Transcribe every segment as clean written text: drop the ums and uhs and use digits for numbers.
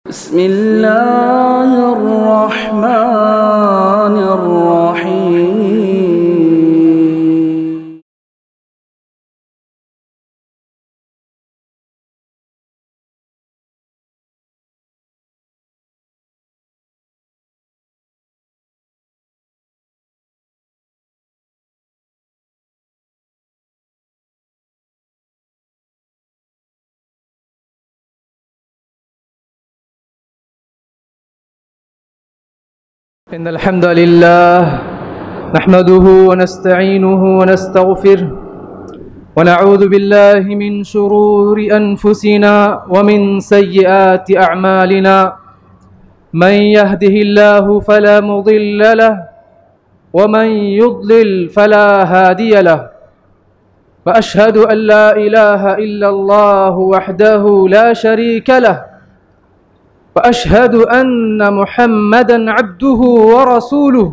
بسم اللہ الرحمن الرحیم إن الحمد لله نحمده ونستعينه ونستغفره ونعوذ بالله من شرور أنفسنا ومن سيئات أعمالنا من يهده الله فلا مضل له ومن يضلل فلا هادي له وأشهد أن لا إله إلا الله وحده لا شريك له وأشهد أن محمدًا عبده ورسوله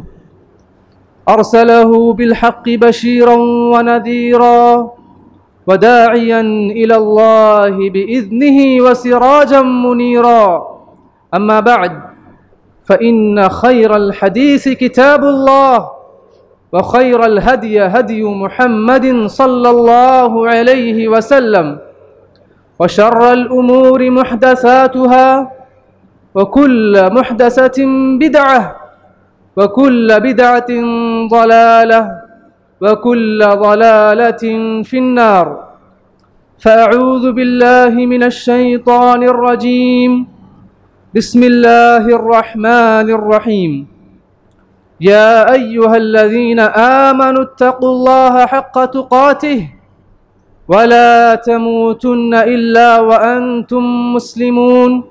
أرسله بالحق بشيرًا ونذيرًا وداعيًا إلى الله بإذنه وسراجًا منيرًا أما بعد فإن خير الحديث كتاب الله وخير الهدي هدي محمد صلى الله عليه وسلم وشر الأمور محدثاتها وكل محدثة بدعة وكل بدعة ضلالة وكل ضلالة في النار فأعوذ بالله من الشيطان الرجيم بسم الله الرحمن الرحيم يا أيها الذين آمنوا اتقوا الله حق تقاته ولا تموتن إلا وأنتم مسلمون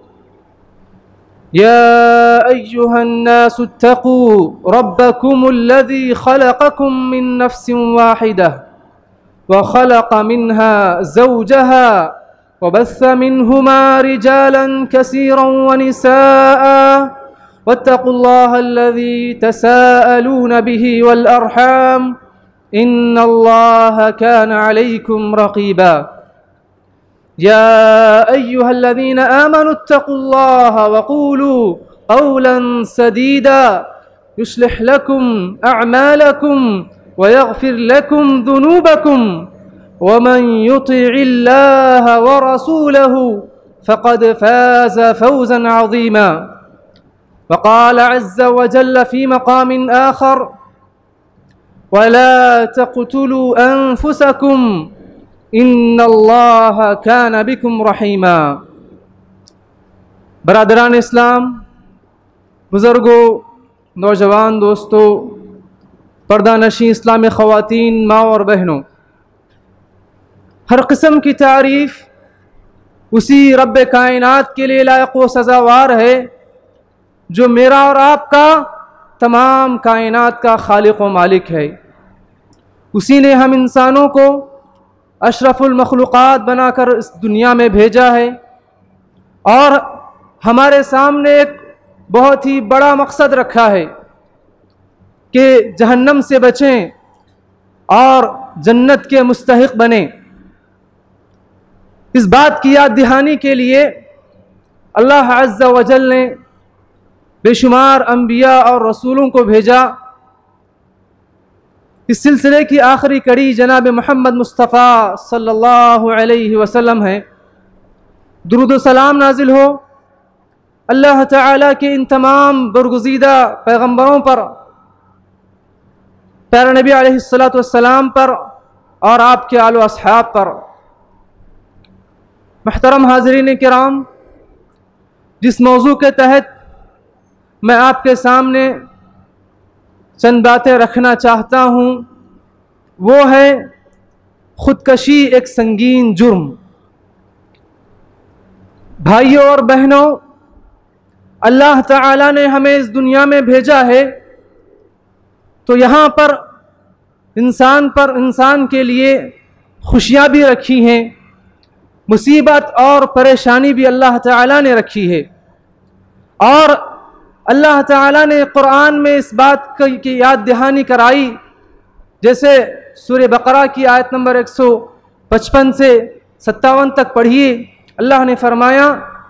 يا أيها الناس اتقوا ربكم الذي خلقكم من نفس واحدة وخلق منها زوجها وبث منهما رجالا كثيرا ونساء واتقوا الله الذي تساءلون به والأرحام إن الله كان عليكم رقيبا يا أيها الذين آمنوا اتقوا الله وقولوا قولا سديدا يصلح لكم أعمالكم ويغفر لكم ذنوبكم ومن يطع الله ورسوله فقد فاز فوزا عظيما وقال عز وجل في مقام آخر ولا تقتلوا أنفسكم ان اللہ کان بکم رحیما۔ برادران اسلام، بزرگوں، نوجوان دوستوں، پردہ نشین اسلامی خواتین، ماں اور بہنوں، ہر قسم کی تعریف اسی رب کائنات کے لیے لائق و سزاوار ہے جو میرا اور آپ کا تمام کائنات کا خالق و مالک ہے۔ اسی نے ہم انسانوں کو اشرف المخلوقات بنا کر اس دنیا میں بھیجا ہے اور ہمارے سامنے ایک بہت ہی بڑا مقصد رکھا ہے کہ جہنم سے بچیں اور جنت کے مستحق بنیں۔ اس بات کی یاد دہانی کے لیے اللہ عز و جل نے بے شمار انبیاء اور رسولوں کو بھیجا۔ اس سلسلے کی آخری کڑی جناب محمد مصطفیٰ صلی اللہ علیہ وسلم ہے۔ درود و سلام نازل ہو اللہ تعالیٰ کے ان تمام برگزیدہ پیغمبروں پر، پیارے نبی علیہ السلام پر اور آپ کے آل و اصحاب پر۔ محترم حاضرین کرام، جس موضوع کے تحت میں آپ کے سامنے چند باتیں رکھنا چاہتا ہوں وہ ہے خودکشی ایک سنگین جرم۔ بھائیوں اور بہنوں، اللہ تعالیٰ نے ہمیں اس دنیا میں بھیجا ہے تو یہاں پر انسان کے لیے خوشیاں بھی رکھی ہیں، مصیبت اور پریشانی بھی اللہ تعالیٰ نے رکھی ہے۔ اور اللہ تعالیٰ نے قرآن میں اس بات کی یاد دہانی کرائی، جیسے سورہ بقرہ کی آیت نمبر 155 سے 57 تک پڑھیے۔ اللہ نے فرمایا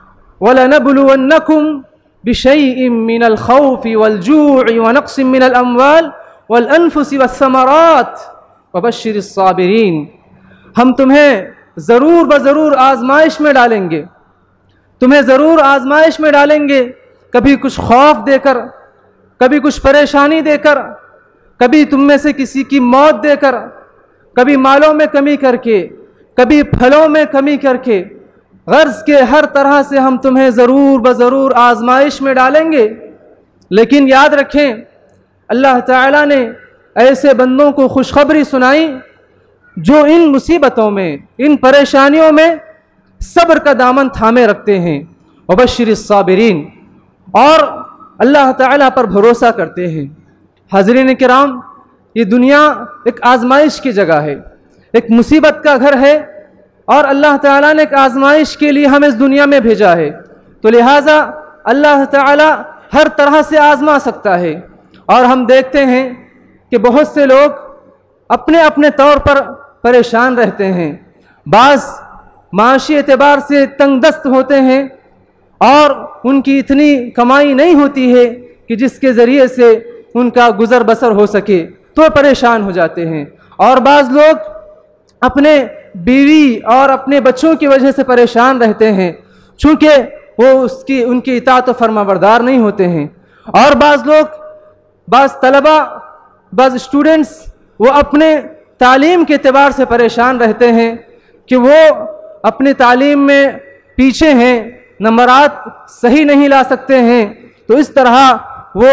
وَلَنَبْلُوَنَّكُمْ بِشَيْءٍ مِّنَ الْخَوْفِ وَالْجُوعِ وَنَقْصٍ مِّنَ الْأَمْوَالِ وَالْأَنفُسِ وَالثَّمَرَاتِ وَبَشِّرِ الصَّابِرِينَ۔ ہم تمہیں ضرور بضرور آزمائش میں ڈالیں گے، تمہیں ضرور آزمائش میں ڈالیں گے، کبھی کچھ خوف دے کر، کبھی کچھ پریشانی دے کر، کبھی تم میں سے کسی کی موت دے کر، کبھی مالوں میں کمی کر کے، کبھی پھلوں میں کمی کر کے، غرض کے ہر طرح سے ہم تمہیں ضرور بضرور آزمائش میں ڈالیں گے۔ لیکن یاد رکھیں، اللہ تعالیٰ نے ایسے بندوں کو خوشخبری سنائی جو ان مصیبتوں میں، ان پریشانیوں میں صبر کا دامن تھامے رکھتے ہیں، وبشر الصابرین، اور اللہ تعالیٰ پر بھروسہ کرتے ہیں۔ حاضرین کرام، یہ دنیا ایک آزمائش کی جگہ ہے، ایک مصیبت کا گھر ہے، اور اللہ تعالیٰ نے ایک آزمائش کے لیے ہمیں اس دنیا میں بھیجا ہے، تو لہٰذا اللہ تعالیٰ ہر طرح سے آزما سکتا ہے۔ اور ہم دیکھتے ہیں کہ بہت سے لوگ اپنے اپنے طور پر پریشان رہتے ہیں، بعض معاشی اعتبار سے تنگ دست ہوتے ہیں اور ان کی اتنی کمائی نہیں ہوتی ہے کہ جس کے ذریعے سے ان کا گزر بسر ہو سکے، تو پریشان ہو جاتے ہیں۔ اور بعض لوگ اپنے بیوی اور اپنے بچوں کی وجہ سے پریشان رہتے ہیں، چونکہ وہ ان کی اطاعت و فرما بردار نہیں ہوتے ہیں۔ اور بعض لوگ، بعض طلبہ، بعض اسٹوڈنٹس، وہ اپنے تعلیم کے اعتبار سے پریشان رہتے ہیں کہ وہ اپنی تعلیم میں پیچھے ہیں، نمبرات صحیح نہیں لا سکتے ہیں، تو اس طرح وہ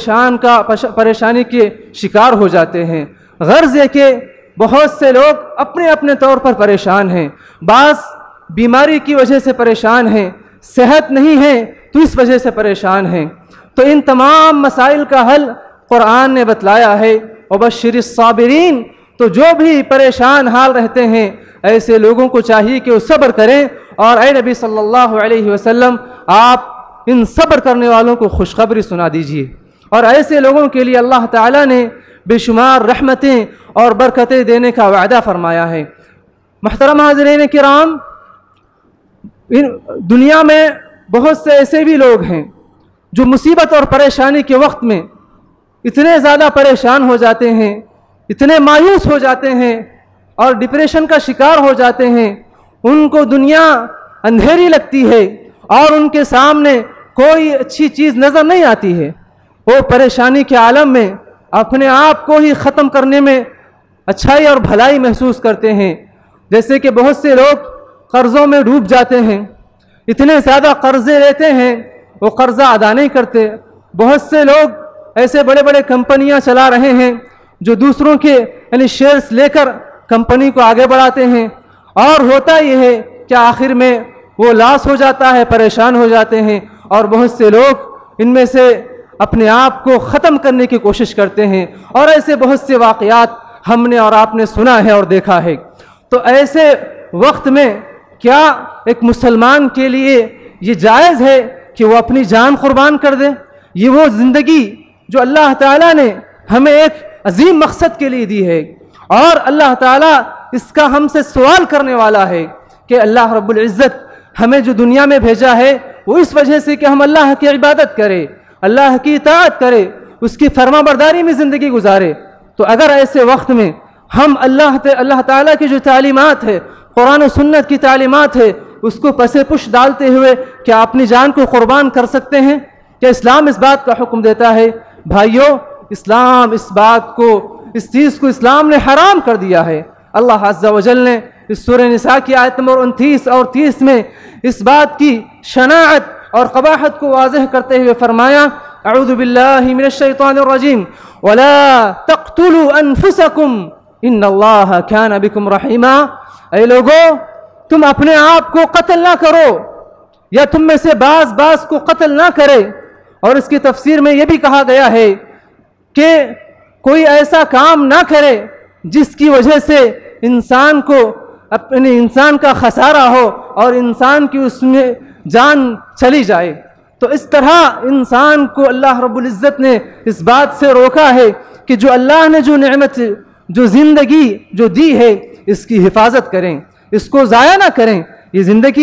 پریشانی کے شکار ہو جاتے ہیں۔ غرض یہ کہ بہت سے لوگ اپنے اپنے طور پر پریشان ہیں، بعض بیماری کی وجہ سے پریشان ہیں، صحت نہیں ہے تو اس وجہ سے پریشان ہیں۔ تو ان تمام مسائل کا حل قرآن نے بتلایا ہے، وبشر الصابرین۔ تو جو بھی پریشان حال رہتے ہیں، ایسے لوگوں کو چاہیے کہ وہ صبر کریں، اور اے نبی صلی اللہ علیہ وسلم، آپ ان صبر کرنے والوں کو خوشخبری سنا دیجیے۔ اور ایسے لوگوں کے لیے اللہ تعالیٰ نے بے شمار رحمتیں اور برکتیں دینے کا وعدہ فرمایا ہے۔ محترم حاضرین کرام، دنیا میں بہت سے ایسے بھی لوگ ہیں جو مصیبت اور پریشانی کے وقت میں اتنے زیادہ پریشان ہو جاتے ہیں، اتنے مایوس ہو جاتے ہیں اور ڈپریشن کا شکار ہو جاتے ہیں، ان کو دنیا اندھیری لگتی ہے اور ان کے سامنے کوئی اچھی چیز نظر نہیں آتی ہے۔ وہ پریشانی کے عالم میں اپنے آپ کو ہی ختم کرنے میں اچھائی اور بھلائی محسوس کرتے ہیں۔ جیسے کہ بہت سے لوگ قرضوں میں ڈوب جاتے ہیں، اتنے زیادہ قرضے لیتے ہیں، وہ قرضہ ادا نہیں کرتے۔ بہت سے لوگ ایسے بڑے بڑے کمپنیاں چلا رہے ہیں جو دوسروں کے شیئرز لے کر کمپنی کو آگے بڑھاتے ہیں، اور ہوتا یہ ہے کہ آخر میں وہ لاس ہو جاتا ہے، پریشان ہو جاتے ہیں، اور بہت سے لوگ ان میں سے اپنے آپ کو ختم کرنے کی کوشش کرتے ہیں، اور ایسے بہت سے واقعات ہم نے اور آپ نے سنا ہے اور دیکھا ہے۔ تو ایسے وقت میں کیا ایک مسلمان کے لیے یہ جائز ہے کہ وہ اپنی جان قربان کر دے؟ یہ وہ زندگی جو اللہ تعالیٰ نے ہمیں ایک عظیم مقصد کے لیے دی ہے، اور اللہ تعالیٰ اس کا ہم سے سوال کرنے والا ہے کہ اللہ رب العزت ہمیں جو دنیا میں بھیجا ہے وہ اس وجہ سے کہ ہم اللہ کی عبادت کریں، اللہ کی اطاعت کریں، اس کی فرما برداری میں زندگی گزارے۔ تو اگر ایسے وقت میں ہم اللہ تعالیٰ کی جو تعلیمات ہے، قرآن و سنت کی تعلیمات ہے، اس کو پس پش ڈالتے ہوئے کیا اپنی جان کو قربان کر سکتے ہیں؟ کیا اسلام اس بات کا حکم دیتا ہے؟ بھائیو، اسلام اس چیز کو اسلام نے حرام کر دیا ہے۔ اللہ عز و جل نے اس سورہ نساء کی آیت نمبر 29 اور 30 میں اس بات کی شناعت اور قباحت کو واضح کرتے ہوئے فرمایا، اعوذ باللہ من الشیطان الرجیم ولا تقتلوا انفسکم ان اللہ کان بکم رحیما۔ اے لوگو، تم اپنے آپ کو قتل نہ کرو، یا تم میں سے بعض کو قتل نہ کرے۔ اور اس کی تفسیر میں یہ بھی کہا گیا ہے کہ کوئی ایسا کام نہ کرے جس کی وجہ سے انسان کا خسارہ ہو اور انسان کی اس میں جان چلی جائے۔ تو اس طرح انسان کو اللہ رب العزت نے اس بات سے روکا ہے کہ جو اللہ نے جو نعمت، جو زندگی جو دی ہے، اس کی حفاظت کریں، اس کو ضائع نہ کریں، یہ زندگی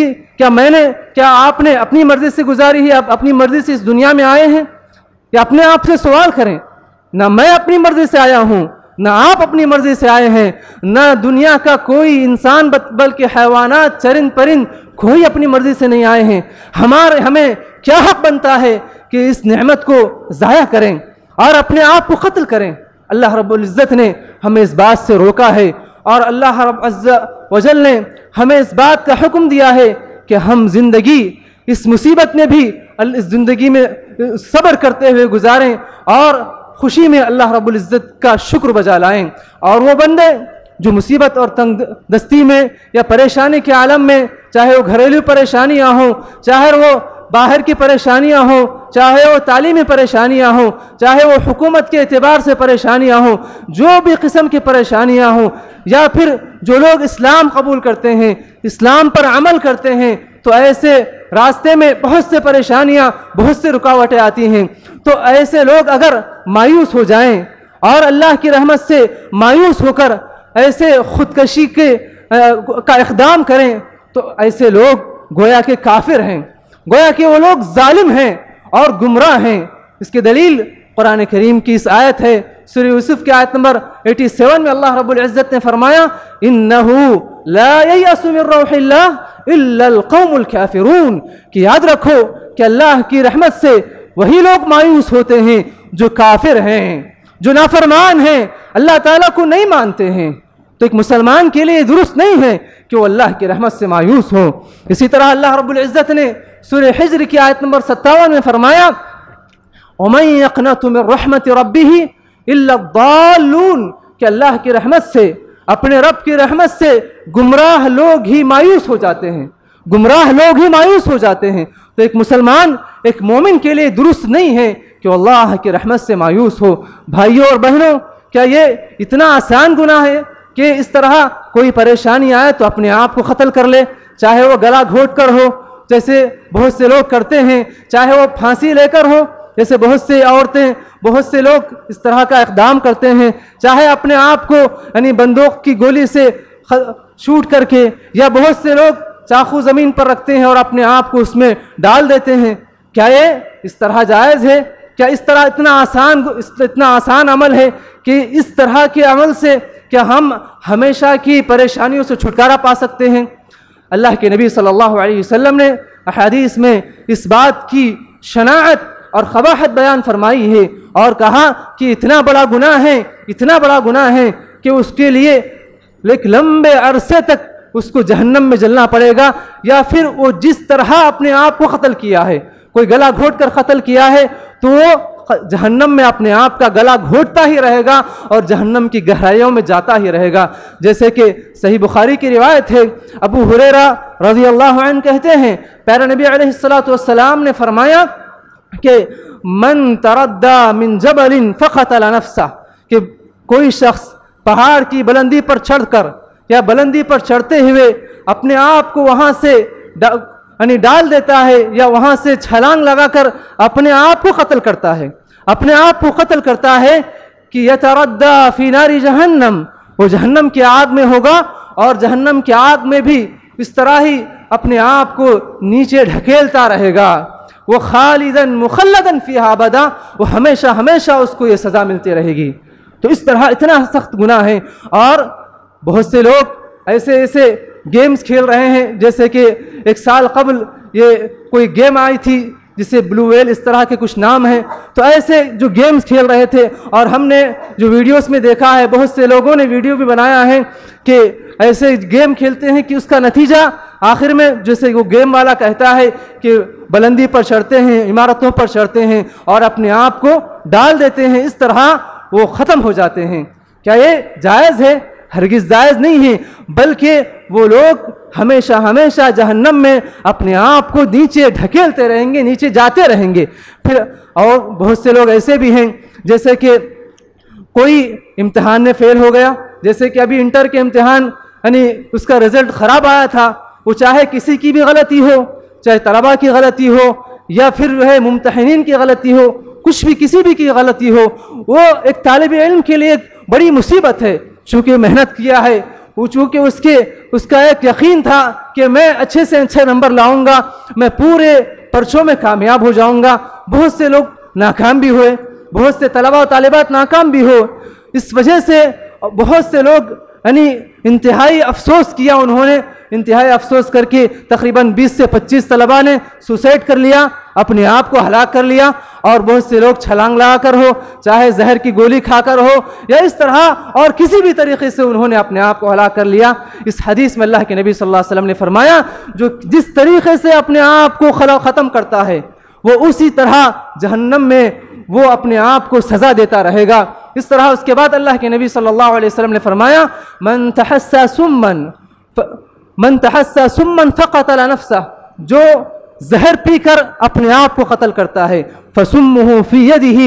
کیا آپ نے اپنی مرضی سے گزاری ہے؟ آپ اپنی مرضی سے اس دنیا میں آئے ہیں؟ یا اپنے آپ سے سوال کریں، نہ میں اپنی مرضی سے آیا ہوں، نہ آپ اپنی مرضی سے آئے ہیں، نہ دنیا کا کوئی انسان بلکہ حیوانات، چرند پرند، کوئی اپنی مرضی سے نہیں آئے ہیں۔ ہمیں کیا حق بنتا ہے کہ اس نعمت کو ضائع کریں اور اپنے آپ کو قتل کریں؟ اللہ رب العزت نے ہمیں اس بات سے روکا ہے، اور اللہ رب عز و جل نے ہمیں اس بات کا حکم دیا ہے کہ ہم زندگی اس مصیبت میں بھی اس زندگی میں صبر کرتے ہوئے گزاریں اور خوشی میں اللہ رب العزت کا شکر بجا لائیں۔ اور وہ بندے جو مصیبت اور تنگ دستی میں یا پریشانی کے عالم میں، چاہے وہ گھریلو پریشانیاں ہوں، چاہے وہ باہر کی پریشانیاں ہوں، چاہے وہ تعلیمی پریشانیاں ہوں، چاہے وہ حکومت کے اعتبار سے پریشانیاں ہوں، جو بھی قسم کی پریشانیاں ہوں، یا پھر جو لوگ اسلام قبول کرتے ہیں، اسلام پر عمل کرتے ہیں، تو ایسے راستے میں بہت سے پریشانیاں، بہت سے رکاوٹیں آتی ہیں۔ تو ایسے لوگ اگر مایوس ہو جائیں اور اللہ کی رحمت سے مایوس ہو کر ایسے خودکشی کا اقدام کریں، تو ایسے لوگ گویا کہ کافر ہیں، گویا کہ وہ لوگ ظالم ہیں اور گمراہ ہیں۔ اس کی دلیل قرآن کریم کی اس آیت ہے، سورہ یوسف کی آیت نمبر 87 میں اللہ رب العزت نے فرمایا اِنَّهُ لَا يَيْأَسُ مِن رَّوْحِ اللَّهِ إِلَّا الْقَوْمُ الْكَافِرُونَ کہ یاد رکھو کہ اللہ کی رحمت سے وہی لوگ مایوس ہوتے ہیں جو کافر ہیں، جو نافرمان ہیں، اللہ تعالیٰ کو نہیں مانتے ہیں۔ تو ایک مسلمان کے لیے درست نہیں ہے کہ وہ اللہ کی رحمت سے مایوس ہو۔ اسی طرح اللہ رب العزت نے سورہ حجر کی آیت نمبر 57 میں فرمایا وَمَن يَقْنَطُ مِن رَحْمَةِ رَبِّهِ إِلَّا الضَّالُّونَ کہ اللہ کی رحمت سے، اپنے رب کی رحمت سے گمراہ لوگ ہی مایوس ہو جاتے ہیں، گمراہ لوگ ہی مایوس ہو جاتے ہیں۔ تو ایک مسلمان، ایک مومن کے لیے درست نہیں ہے کہ وہ اللہ کی رحمت سے مایوس ہو۔ بھائیوں اور بہنوں، کیا یہ اتنا آسان گناہ ہے کہ اس طرح کوئی پریشانی آئے تو اپنے آپ کو قتل کر لے، چاہے وہ گلا گھونٹ کر ہو جیسے بہت سے لوگ کرتے ہیں، چاہے وہ پھانسی لے کر ہو جیسے بہت سے عورتیں، بہت سے لوگ اس طرح کا اقدام کرتے ہیں، چاہے اپنے آپ کو یعنی بندوق کی گولی سے شوٹ کر کے، یا بہت سے لوگ چاقو زمین پر رکھتے ہیں اور اپنے آپ کو اس میں ڈال دیتے ہیں۔ کیا یہ اس طرح جائز ہے؟ کیا اس طرح اتنا آسان عمل ہے کہ اس طرح کے عمل سے کیا ہم ہمیشہ کی پریشانیوں سے چھٹکارا پا سکتے ہیں؟ اللہ کے نبی صلی اللہ علیہ وسلم نے احادیث میں اس بات کی شناعت اور قباحت بیان فرمائی ہے اور کہا کہ اتنا بڑا گناہ ہے کہ اس کے لیے ایک لمبے عرصے تک اس کو جہنم میں جلنا پڑے گا، یا پھر وہ جس طرح اپنے آپ کو قتل کیا ہے، کوئی گلا گھونٹ کر قتل کیا ہے تو وہ جہنم میں اپنے آپ کا گلا گھونٹتا ہی رہے گا اور جہنم کی گہرائیوں میں جاتا ہی رہے گا۔ جیسے کہ صحیح بخاری کی روایت ہے، ابو ہریرہ رضی اللہ عنہ کہتے ہیں پیارے نبی علیہ السلام نے فرمایا کہ من تردى من جبل فقتل نفسه کہ کوئی شخص پہاڑ کی بلندی پر چڑھ کر یا بلندی پر چڑھتے ہوئے اپنے آپ کو وہاں سے ڈال دیتا ہے یا وہاں سے چھلانگ لگا کر اپنے آپ کو قتل کرتا ہے کہ یتردى فی نار جہنم وہ جہنم کی آگ میں ہوگا اور جہنم کی آگ میں بھی اس طرح ہی اپنے آپ کو نیچے ڈھکیلتا رہے گا، وہ خالداً مخلداً فیہا ابدا وہ ہمیشہ اس کو یہ سزا ملتی رہے گی۔ تو اس طرح اتنا سخت گناہ ہے۔ اور بہت سے لوگ ایسے گیمز کھیل رہے ہیں، جیسے کہ ایک سال قبل یہ کوئی گیم آئی تھی جسے بلو ویل اس طرح کے کچھ نام ہیں، تو ایسے جو گیمز کھیل رہے تھے اور ہم نے جو ویڈیوز میں دیکھا ہے، بہت سے لوگوں نے ویڈیو بھی بنایا ہے کہ ایسے گیم کھیلتے ہیں کہ اس کا نتیجہ آخر میں جیسے وہ گیم والا کہتا ہے کہ بلندی پر چڑھتے ہیں، عمارتوں پر چڑھتے ہیں اور اپنے آپ کو ڈال دیتے ہیں، اس طرح وہ ختم ہو جاتے ہیں۔ کیا یہ جائز ہے؟ ہرگز جائز نہیں ہے، بلکہ وہ لوگ ہمیشہ جہنم میں اپنے آپ کو نیچے ڈھکیلتے رہیں گے، نیچے جاتے رہیں گے۔ پھر اور بہت سے لوگ ایسے بھی ہیں جیسے کہ کوئی امتحان میں فیل ہو گیا، جیسے کہ ابھی انٹر کے امتحان یعنی اس کا رزلٹ خراب آیا تھا، وہ چاہے کسی کی بھی غلطی ہو، چاہے طلباء کی غلطی ہو یا پھر ممتحنین کی غلطی ہو، کسی بھی کی غلطی ہو، وہ ایک طالب علم کے لیے ایک بڑی مصیبت ہے، چونکہ محنت کیا ہے، وہ چونکہ اس کا ایک یقین تھا کہ میں اچھے سے اچھے نمبر لاؤں گا، میں پورے پرچوں میں کامیاب ہو جاؤں گا۔ بہت سے لوگ ناکام بھی ہوئے، بہت سے طلباء و طالبات ناکام بھی ہو، اس وجہ سے بہت سے لوگ انتہائی افسوس کیا، انہوں نے انتہائی افسوس کر کے تقریباً 20 سے 25 طلباء نے سوسائڈ کر لیا، اپنے آپ کو ہلاک کر لیا، اور بہت سے لوگ چھلانگ لگا کر ہو، چاہے زہر کی گولی کھا کر ہو، یا اس طرح اور کسی بھی طریقے سے انہوں نے اپنے آپ کو ہلاک کر لیا۔ اس حدیث میں اللہ کے نبی صلی اللہ علیہ وسلم نے فرمایا جو جس طریقے سے اپنے آپ کو ختم کرتا ہے وہ اسی طرح جہنم میں وہ اپنے آپ کو سزا دیتا رہے گا۔ اس طرح اس کے بعد اللہ کے نبی صلی اللہ علیہ وسلم نے فرمایا من تحسى سما فقتل نفسه، جو زہر پی کر اپنے آپ کو قتل کرتا ہے، فسمه في يده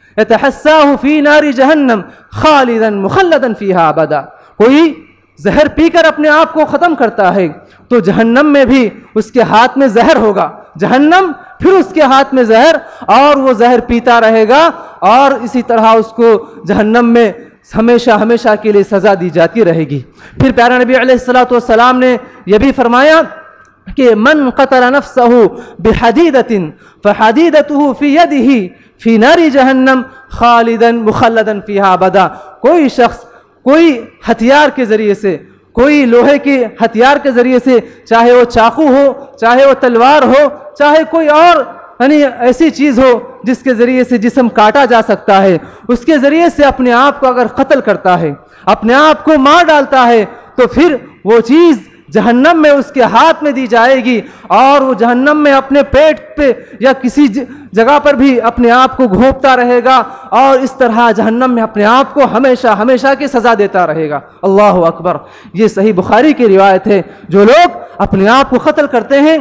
يتحساه في نار جہنم خالدا مخلدا فيها ابدا، کوئی زہر پی کر اپنے آپ کو ختم کرتا ہے تو جہنم میں بھی اس کے ہاتھ میں زہر ہوگا، جہنم پھر اس کے ہاتھ میں زہر، اور وہ زہر پیتا رہے گا، اور اسی طرح اس کو جہنم میں ہمیشہ ہمیشہ کے لیے سزا دی جاتی رہے گی۔ پھر پیارا نبی علیہ السلام نے یہ بھی فرمایا کہ من قتل نفسه بحدیدة فحدیدته في يده في نار جہنم خالدا مخلدا فيها ابدا، کوئی شخص کوئی ہتھیار کے ذریعے سے، کوئی لوہے کے ہتھیار کے ذریعے سے، چاہے وہ چاقو ہو، چاہے وہ تلوار ہو، چاہے کوئی اور ایسی چیز ہو جس کے ذریعے سے جسم کاٹا جا سکتا ہے، اس کے ذریعے سے اپنے آپ کو اگر قتل کرتا ہے، اپنے آپ کو مار ڈالتا ہے، تو پھر وہ چیز جہنم میں اس کے ہاتھ میں دی جائے گی، اور وہ جہنم میں اپنے پیٹ پہ یا کسی جگہ پر بھی اپنے آپ کو گھونپتا رہے گا، اور اس طرح جہنم میں اپنے آپ کو ہمیشہ ہمیشہ کی سزا دیتا رہے گا۔ اللہ اکبر! یہ صحیح بخاری کی روایت ہے۔ جو لوگ اپنے آپ کو قتل کرتے ہیں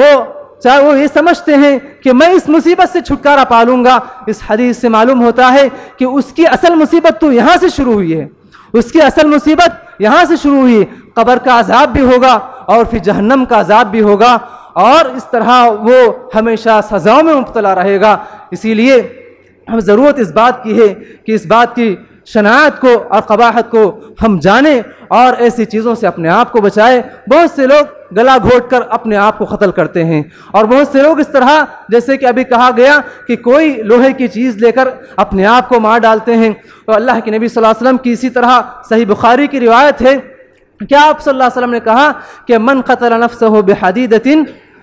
چاہے وہ یہ سمجھتے ہیں کہ میں اس مصیبت سے چھٹکارا پا لوں گا، اس حدیث سے معلوم ہوتا ہے کہ اس کی اصل مصیبت تو یہاں سے شروع ہوئی ہے، اس کی اصل مصیبت یہاں سے شروع ہوئی، قبر کا عذاب بھی ہوگا اور پھر جہنم کا عذاب بھی ہوگا، اور اس طرح وہ ہمیشہ سزاؤں میں مبتلا رہے گا۔ اسی لیے ہم ضرورت اس بات کی ہے کہ اس بات کی شناعت کو اور قباحت کو ہم جانیں اور ایسی چیزوں سے اپنے آپ کو بچائیں۔ بہت سے لوگ گلا گھونٹ کر اپنے آپ کو قتل کرتے ہیں، اور بہت سے لوگ اس طرح جیسے کہ ابھی کہا گیا کہ کوئی لوہے کی چیز لے کر اپنے آپ کو مار ڈالتے ہیں۔ تو اللہ کے نبی صلی اللہ علیہ وسلم کی اسی طرح صحیح بخاری کی روایت ہے کہ آپ صلی اللہ علیہ وسلم نے کہا کہ من قتل نفسه بحدیدۃ،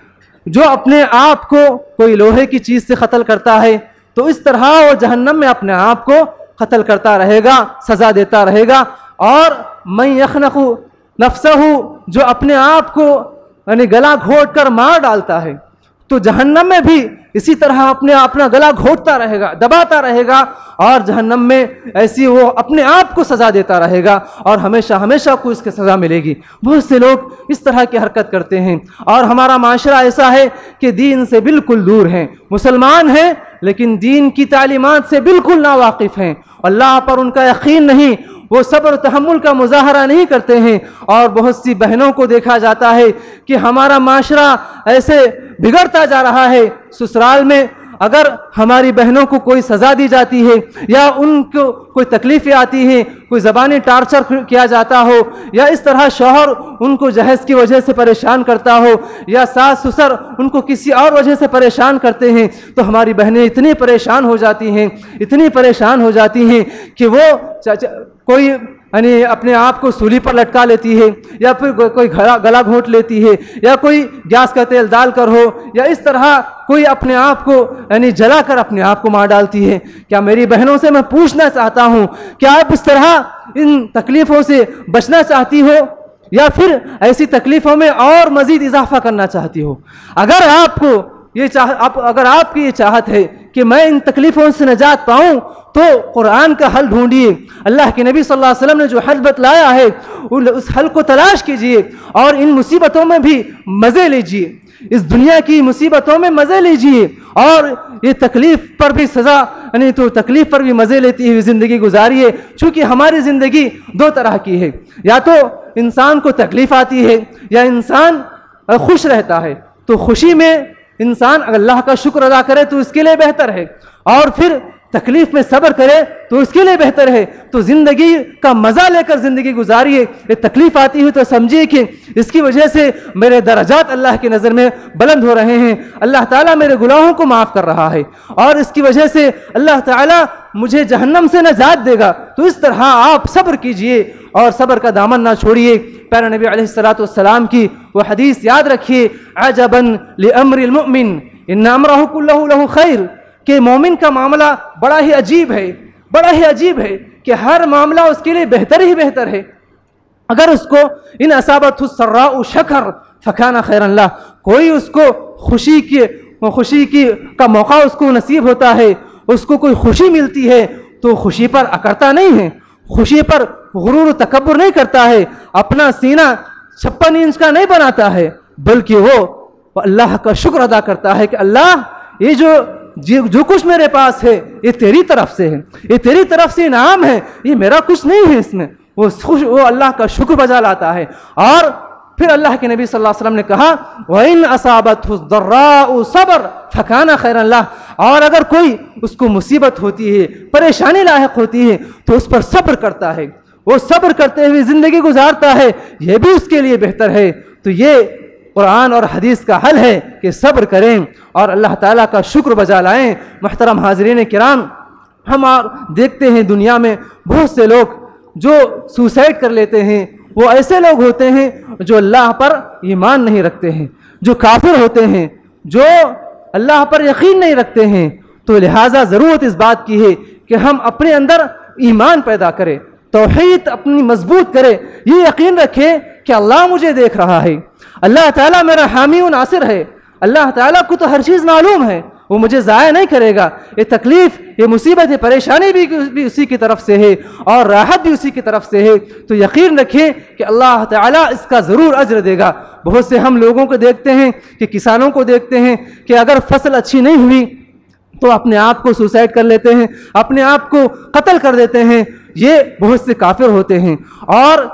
جو اپنے آپ کو کوئی لوہے کی چیز سے قتل کرتا ہے تو اس طرح وہ جہنم میں اپنے آپ کو قتل کرتا رہے گا، سزا دیتا رہے گا۔ اور من یخنق نفسہ، جو اپنے آپ کو گلا گھونٹ کر مار ڈالتا ہے تو جہنم میں بھی اسی طرح اپنا گلا گھونٹتا رہے گا، دباتا رہے گا، اور جہنم میں ایسی وہ اپنے آپ کو سزا دیتا رہے گا، اور ہمیشہ ہمیشہ کو اس کی سزا ملے گی۔ بہت سے لوگ اس طرح کی حرکت کرتے ہیں، اور ہمارا معاشرہ ایسا ہے کہ دین سے بالکل دور ہیں، مسلمان ہیں لیکن دین کی تعلیمات سے بالکل ناواقف ہیں، اللہ پر ان کا یقین نہیں، وہ صبر و تحمل کا مظاہرہ نہیں کرتے ہیں۔ اور بہت سی بہنوں کو دیکھا جاتا ہے کہ ہمارا معاشرہ ایسے بگڑتا جا رہا ہے، سسرال میں اگر ہماری بہنوں کو کوئی سزا دی جاتی ہے یا ان کو کوئی تکلیفیں آتی ہیں، کوئی زبانی ٹارچر کیا جاتا ہو، یا اس طرح شوہر ان کو جہیز کی وجہ سے پریشان کرتا ہو، یا ساس سسر ان کو کسی اور وجہ سے پریشان کرتے ہیں، تو ہماری بہنیں اتنی پریشان ہو جاتی ہیں، اتنی پریشان ہو جاتی ہیں کہ وہ کوئی اپنے آپ کو سولی پر لٹکا لیتی ہے، یا پھر کوئی گلا گھونٹ لیتی ہے، یا کوئی گیس کا تیل ڈال کر ہو، یا اس طرح کوئی اپنے آپ کو جلا کر اپنے آپ کو مار ڈالتی ہے۔ کیا میری بہنوں سے میں پوچھنا چاہتا ہوں، کیا آپ اس طرح ان تکلیفوں سے بچنا چاہتی ہو، یا پھر ایسی تکلیفوں میں اور مزید اضافہ کرنا چاہتی ہو؟ اگر آپ کی یہ چاہت ہے کہ میں ان تکلیفوں سے نجات پاؤں تو قرآن کا حل ڈھونڈیے، اللہ کے نبی صلی اللہ علیہ وسلم نے جو حل بتلایا ہے اس حل کو تلاش کیجئے، اور ان مصیبتوں میں بھی مزے لیجئے، اس دنیا کی مصیبتوں میں مزے لیجئے، اور یہ تکلیف پر بھی سزا تو تکلیف پر بھی مزے لیتی ہوئی زندگی گزاریے۔ چونکہ ہماری زندگی دو طرح کی ہے، یا تو انسان کو تکلیف آتی ہے یا انسان خوش رہتا ہے، تو خوشی میں انسان اگر اللہ کا شکر ادا کرے تو اس کے لیے بہتر ہے، اور پھر تکلیف میں صبر کرے تو اس کے لیے بہتر ہے. تو زندگی کا مزہ لے کر زندگی گزاریے. یہ تکلیف آتی ہوئی تو سمجھیے کہ اس کی وجہ سے میرے درجات اللہ کی نظر میں بلند ہو رہے ہیں, اللہ تعالیٰ میرے گناہوں کو معاف کر رہا ہے, اور اس کی وجہ سے اللہ تعالیٰ مجھے جہنم سے نجات دے گا. تو اس طرح آپ صبر کیجئے اور صبر کا دامن نہ چھوڑیے. پیارے نبی علیہ السلام کی وہ حدیث یاد رکھیے, عجباً لامر المؤمن ان امرہ کلہ لہ خیر, کہ مومن کا معاملہ بڑا ہی عجیب ہے, بڑا ہی عجیب ہے کہ ہر معاملہ اس کے لیے بہتر ہی بہتر ہے. اگر اس کو ان اصابت السراء شکر فکان خیرا لہ, کوئی اس کو خوشی کی کا موقع اس کو نصیب ہوتا ہے, اس کو کوئی خوشی ملتی ہے تو خوشی پر اکڑتا نہیں ہے, خوشی پر غرور و تکبر نہیں کرتا ہے, اپنا سینہ 56 انچ کا نہیں بناتا ہے, بلکہ وہ اللہ کا شکر ادا کرتا ہے کہ اللہ یہ جو کچھ میرے پاس ہے یہ تیری طرف سے ہے, یہ تیری طرف سے انعام ہے, یہ میرا کچھ نہیں ہے. اس میں وہ اللہ کا شکر بجا لاتا ہے. اور پھر اللہ کے نبی صلی اللہ علیہ وسلم نے کہا وَإِنْ أَصَابَتْهُ الضَّرَّاءُ صَبْرٌ فَكَانَ خَيْرًا لَهُ, اور اگر کوئی اس کو مصیبت ہوتی ہے, پریشانی لاحق ہوتی ہے تو اس پر صبر کرتا ہے, وہ صبر کرتے ہوئے زندگی گزارتا ہے, یہ بھی اس کے لیے بہتر ہے. تو یہ قرآن اور حدیث کا حل ہے کہ صبر کریں اور اللہ تعالیٰ کا شکر بجا لائیں. محترم حاضرین کرام, ہم دیکھتے ہیں دنیا میں بہت سے لوگ جو سوسائڈ کر لیتے ہیں, وہ ایسے لوگ ہوتے ہیں جو اللہ پر ایمان نہیں رکھتے ہیں, جو کافر ہوتے ہیں, جو اللہ پر یقین نہیں رکھتے ہیں. تو لہٰذا ضرورت اس بات کی ہے کہ ہم اپنے اندر ایمان پیدا کریں, توحید اپنی مضبوط کرے, یہ یقین رکھے کہ اللہ مجھے دیکھ رہا ہے, اللہ تعالیٰ میرا حامی و ناصر ہے, اللہ تعالیٰ کو تو ہر چیز معلوم ہے, وہ مجھے ضائع نہیں کرے گا. یہ تکلیف, یہ مصیبت, یہ پریشانی بھی اسی کی طرف سے ہے اور راحت بھی اسی کی طرف سے ہے. تو یقین رکھیں کہ اللہ تعالیٰ اس کا ضرور اجر دے گا. بہت سے ہم لوگوں کو دیکھتے ہیں کہ کسانوں کو دیکھتے ہیں کہ اگر فصل اچھی نہیں ہوئی تو اپنے آپ کو سوسائڈ کر لیتے ہیں, اپنے آپ کو قتل کر دیتے ہیں. یہ بہت سے کافر ہوتے ہیں. اور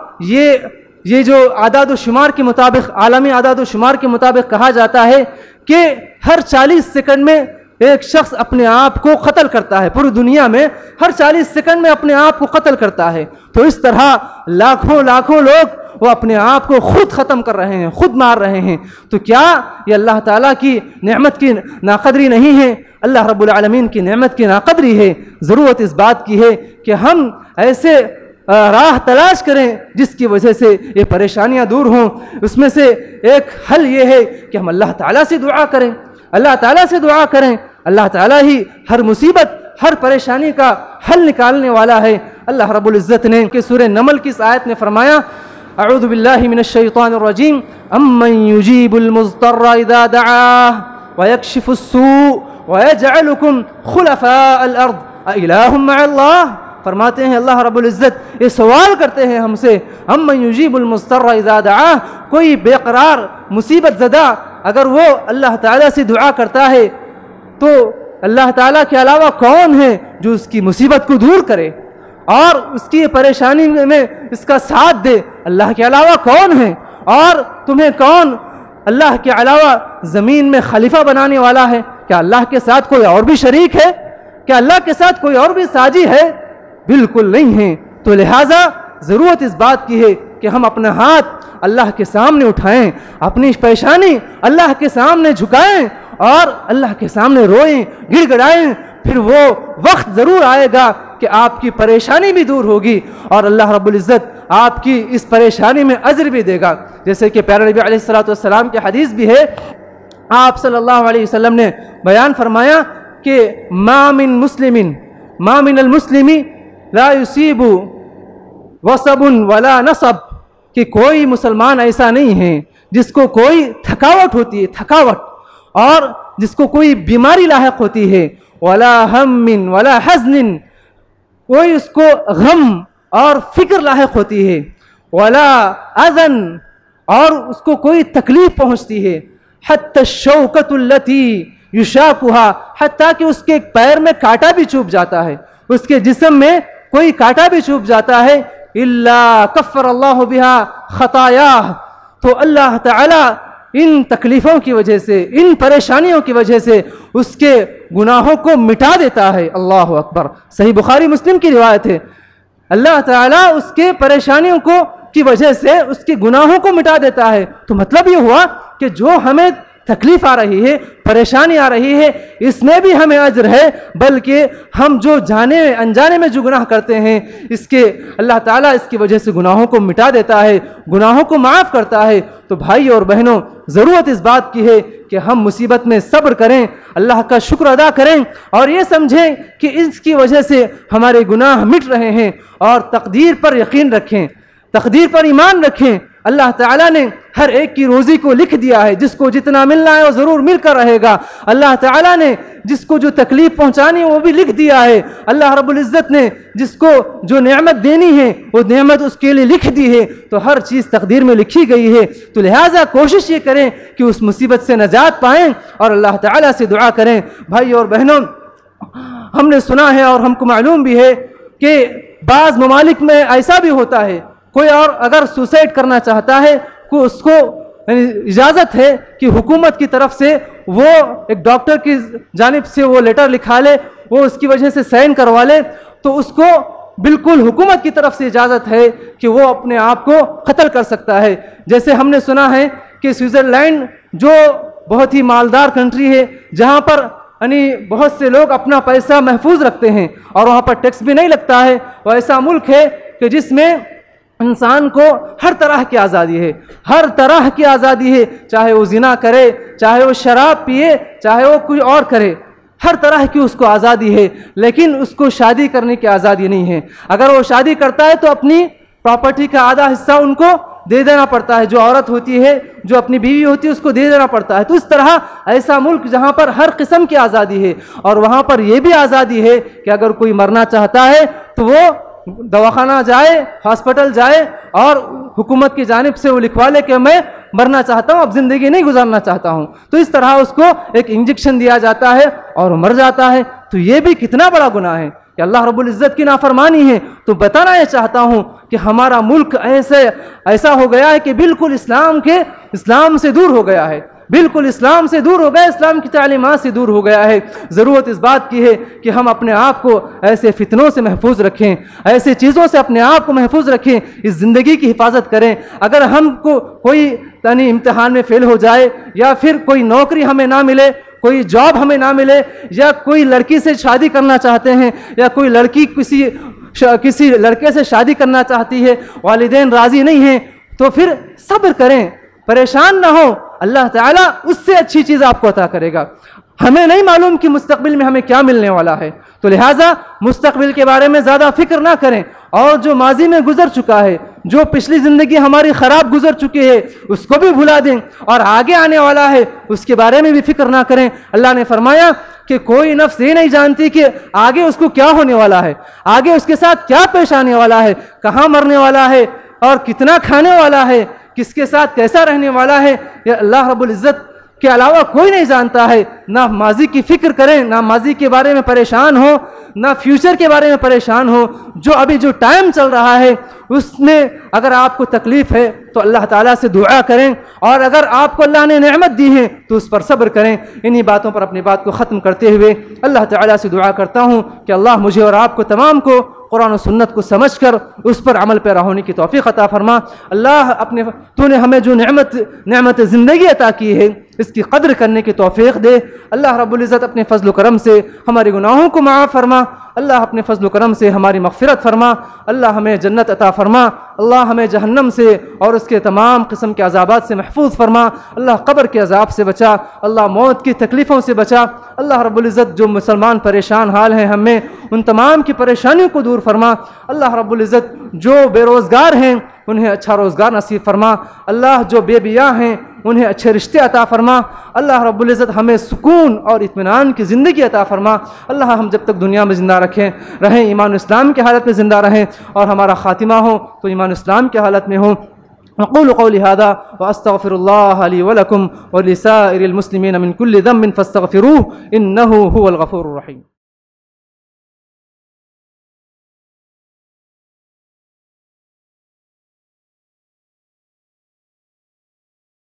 یہ جو اعداد و شمار کے مطابق, عالمی اعداد و شمار کے مطابق کہا جاتا ہے کہ ہر 40 سیکنڈ میں ایک شخص اپنے آپ کو قتل کرتا ہے, پوری دنیا میں ہر 40 سیکنڈ میں اپنے آپ کو قتل کرتا ہے. تو اس طرح لاکھوں لوگ وہ اپنے آپ کو خود ختم کر رہے ہیں, خود مار رہے ہیں. تو کیا یہ اللہ تعالیٰ کی نعمت کی ناقدری نہیں ہے؟ اللہ رب العالمین کی نعمت کی ناقدری ہے. ضرورت اس بات کی ہے کہ ہم ایسے راہ تلاش کریں جس کی وجہ سے یہ پریشانیاں دور ہوں. اس میں سے ایک حل یہ ہے کہ ہم اللہ تعالیٰ سے دعا کریں, اللہ تعالیٰ سے دعا کریں. اللہ تعالیٰ ہی ہر مصیبت, ہر پریشانی کا حل نکالنے والا ہے. اللہ رب العزت نے کہ سورہ نمل کی اس آیت میں فرمایا اعوذ باللہ من الشیطان الرجیم امن یجیب المضطر اذا دعاہ ویکشف السوء ویجعلکم خلفاء الارض اِلٰہ مع اللہ. فرماتے ہیں اللہ رب العزت یہ سوال کرتے ہیں ہم سے, امن یجیب المضطر اذا دعاہ, کوئی بے قرار مصیبت زدہ اگر وہ اللہ تعالیٰ سے دعا کرتا ہے تو اللہ تعالیٰ کے علاوہ کون ہے جو اس کی مصیبت کو دور کرے اور اس کی پریشانی میں اس کا ساتھ دے؟ اللہ کے علاوہ کون ہے؟ اور تمہیں کون اللہ کے علاوہ زمین میں خلیفہ بنانے والا ہے؟ کیا اللہ کے ساتھ کوئی اور بھی شریک ہے؟ کیا اللہ کے ساتھ کوئی اور بھی ساجی ہے؟ بالکل نہیں ہے. تو لہٰذا ضرورت اس بات کی ہے کہ ہم اپنا ہاتھ اللہ کے سامنے اٹھائیں, اپنی پریشانی اللہ کے سامنے جھکائیں اور اللہ کے سامنے روئیں, گڑ گڑائیں. پھر وہ وقت ضرور آئے گا کہ آپ کی پریشانی بھی دور ہوگی اور اللہ رب العزت آپ کی اس پریشانی میں اجر بھی دے گا. جیسے کہ پیارے نبی علیہ السلام کی حدیث بھی ہے, آپ صلی اللہ علیہ وسلم نے بیان فرمایا کہ ما من المسلم لا یصیب وصب ولا نصب, کہ کوئی مسلمان ایسا نہیں ہے جس کو کوئی تھکاوٹ ہوتی ہے, تھکاوٹ, اور جس کو کوئی بیماری لاحق ہوتی ہے, ولا ہم ولا حزن, کوئی اس کو غم اور فکر لاحق ہوتی ہے, ولا اذن, اور اس کو کوئی تکلیف پہنچتی ہے, حتی الشوکۃ التی یشاکھا, حتیٰ کہ اس کے پیر میں کانٹا بھی چبھ جاتا ہے, اس کے جسم میں کوئی کانٹا بھی چبھ جاتا ہے, الا کفر اللہ بہا خطایا, تو اللہ تعالی ان تکلیفوں کی وجہ سے، ان پریشانیوں کی وجہ سے اس کے گناہوں کو مٹا دیتا ہے۔ اللہ اکبر، صحیح بخاری مسلم کی روایت ہے، اللہ تعالیٰ اس کے پریشانیوں کی وجہ سے اس کے گناہوں کو مٹا دیتا ہے۔ تو مطلب یہ ہوا کہ جو ہمیں تکلیف آ رہی ہے، پریشانی آ رہی ہے، اس میں بھی ہمیں اجر ہے، بلکہ ہم جو جانے انجانے میں جو گناہ کرتے ہیں، اس کے اللہ تعالیٰ اس کی وجہ سے گناہوں کو مٹا دیتا ہے، گناہوں کو معاف کرتا ہے۔ تو بھائی اور بہنوں، ضرورت اس بات کی ہے کہ ہم مصیبت میں صبر کریں، اللہ کا شکر ادا کریں، اور یہ سمجھیں کہ اس کی وجہ سے ہمارے گناہ مٹ رہے ہیں، اور تقدیر پر یقین رکھیں، تقدیر پر ایمان رکھیں۔ اللہ تعالیٰ نے ہر ایک کی روزی کو لکھ دیا ہے، جس کو جتنا ملنا ہے وہ ضرور مل کر رہے گا۔ اللہ تعالیٰ نے جس کو جو تکلیف پہنچانی ہے وہ بھی لکھ دیا ہے۔ اللہ رب العزت نے جس کو جو نعمت دینی ہے وہ نعمت اس کے لیے لکھ دی ہے۔ تو ہر چیز تقدیر میں لکھی گئی ہے، تو لہٰذا کوشش یہ کریں کہ اس مصیبت سے نجات پائیں اور اللہ تعالیٰ سے دعا کریں۔ بھائی اور بہنوں، ہم نے سنا ہے اور ہم کو معلوم بھی ہے کہ بعض ممالک میں ایسا بھی ہوتا ہے، کوئی اور اگر سوسائڈ کرنا چاہتا ہے کو اس کو اجازت ہے کہ حکومت کی طرف سے وہ ایک ڈاکٹر کی جانب سے وہ لیٹر لکھا لے، وہ اس کی وجہ سے سائن کروا لے، تو اس کو بالکل حکومت کی طرف سے اجازت ہے کہ وہ اپنے آپ کو قتل کر سکتا ہے۔ جیسے ہم نے سنا ہے کہ سوئٹزرلینڈ جو بہت ہی مالدار کنٹری ہے، جہاں پر بہت سے لوگ اپنا پیسہ محفوظ رکھتے ہیں اور وہاں پر ٹیکس بھی نہیں لگتا ہے، وہ ایسا ملک ہے کہ جس میں انسان کو ہر طرح کی آزادی ہے، ہر طرح کی آزادی ہے، چاہے وہ زنا کرے، چاہے وہ شراب پیے، چاہے وہ کوئی اور کرے، ہر طرح کی اس کو آزادی ہے، لیکن اس کو شادی کرنے کی آزادی نہیں ہے۔ اگر وہ شادی کرتا ہے تو اپنی پراپرٹی کا آدھا حصہ ان کو دے دینا پڑتا ہے، جو عورت ہوتی ہے، جو اپنی بیوی ہوتی ہے، اس کو دے دینا پڑتا ہے۔ تو اس طرح ایسا ملک جہاں پر ہر قسم کی آزادی ہے، اور وہاں پر یہ بھی آزادی ہے کہ اگر کوئی مرنا چاہتا ہے تو وہ دواخانہ جائے، ہاسپٹل جائے، اور حکومت کی جانب سے وہ لکھوا لے کہ میں مرنا چاہتا ہوں، اب زندگی نہیں گزارنا چاہتا ہوں، تو اس طرح اس کو ایک انجیکشن دیا جاتا ہے اور وہ مر جاتا ہے۔ تو یہ بھی کتنا بڑا گناہ ہے کہ اللہ رب العزت کی نافرمانی ہے۔ تو بتانا یہ چاہتا ہوں کہ ہمارا ملک ایسا ہو گیا ہے کہ بالکل اسلام سے دور ہو گیا ہے، بالکل اسلام سے دور ہو گیا، اسلام کی تعلیمات سے دور ہو گیا ہے۔ ضرورت اس بات کی ہے کہ ہم اپنے آپ کو ایسے فتنوں سے محفوظ رکھیں، ایسے چیزوں سے اپنے آپ کو محفوظ رکھیں، اس زندگی کی حفاظت کریں۔ اگر ہم کو کوئی امتحان میں فیل ہو جائے، یا پھر کوئی نوکری ہمیں نہ ملے، کوئی جاب ہمیں نہ ملے، یا کوئی لڑکی سے شادی کرنا چاہتے ہیں، یا کوئی لڑکی کسی لڑکے سے شادی کرنا چاہتی ہے، والدین راضی نہیں ہیں، تو پھر صبر کریں، پریشان نہ ہو، اللہ تعالیٰ اس سے اچھی چیز آپ کو عطا کرے گا۔ ہمیں نہیں معلوم کہ مستقبل میں ہمیں کیا ملنے والا ہے، تو لہٰذا مستقبل کے بارے میں زیادہ فکر نہ کریں، اور جو ماضی میں گزر چکا ہے، جو پچھلی زندگی ہماری خراب گزر چکی ہے، اس کو بھی بھلا دیں، اور آگے آنے والا ہے اس کے بارے میں بھی فکر نہ کریں۔ اللہ نے فرمایا کہ کوئی نفس یہ نہیں جانتی کہ آگے اس کو کیا ہونے والا ہے، آگے اس کے ساتھ کیا پیش آنے والا ہے، کہاں مرنے والا ہے، اور کتنا کھانے والا ہے، کس کے ساتھ کیسا رہنے والا ہے، یہ اللہ رب العزت کے علاوہ کوئی نہیں جانتا ہے۔ نہ ماضی کی فکر کریں، نہ ماضی کے بارے میں پریشان ہو، نہ فیوچر کے بارے میں پریشان ہو۔ جو ابھی جو ٹائم چل رہا ہے اس میں اگر آپ کو تکلیف ہے تو اللہ تعالیٰ سے دعا کریں، اور اگر آپ کو اللہ نے نعمت دی ہے تو اس پر صبر کریں۔ انہی باتوں پر اپنی بات کو ختم کرتے ہوئے اللہ تعالیٰ سے دعا کرتا ہوں کہ اللہ مجھے اور آپ کو تمام کو قرآن و سنت کو سمجھ کر اس پر عمل پیرا ہونے کی توفیق عطا فرما۔ اللہ تو نے ہمیں جو نعمت زندگی عطا کی ہے اس کی قدر کرنے کی توفیق دے۔ اللہ رب العزت اپنے فضل و کرم سے ہمارے گناہوں کو معاف فرما، اللہ اپنے فضل و کرم سے ہماری مغفرت فرما، اللہ ہمیں جنت عطا فرما، اللہ ہمیں جہنم سے اور اس کے تمام قسم کے عذابات سے محفوظ فرما، اللہ قبر کے عذاب سے بچا، اللہ موت کی تکلیفوں سے بچا۔ اللہ رب العزت جو مسلمان پریشان حال ہیں ہمیں ان تمام کی پریشانیوں کو دور فرما۔ اللہ رب العزت جو بے روزگار ہیں انہیں اچھا روزگار نصیب فرما، اللہ جو بے بیاہ ہیں انہیں اچھے رشتے عطا فرما۔ اللہ رب العزت ہمیں سکون اور اطمینان کی زندگی عطا فرما۔ اللہ ہم جب تک دنیا میں زندہ رہیں ایمان اسلام کی حالت میں زندہ رہیں، اور ہمارا خاتمہ ہو تو ایمان اسلام کی حالت میں ہو۔ اقول قولي هذا واستغفر الله لي ولكم ولسائر المسلمين من كل ذنب فاستغفروه انه هو الغفور الرحيم۔